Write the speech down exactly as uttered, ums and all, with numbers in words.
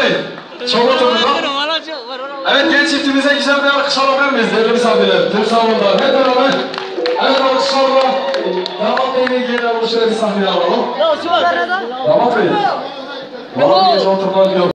Bey. Çok oturduk. Evet, genç çiftimize güzel bir alkış alabilir miyiz? Değerli misafirler, tüm salonda. Hep beraber. Evet, alkışlarla. Damat Bey'le ilgili alkışları bir sahneye alalım. Damat Bey. Valla gece oturmak yok.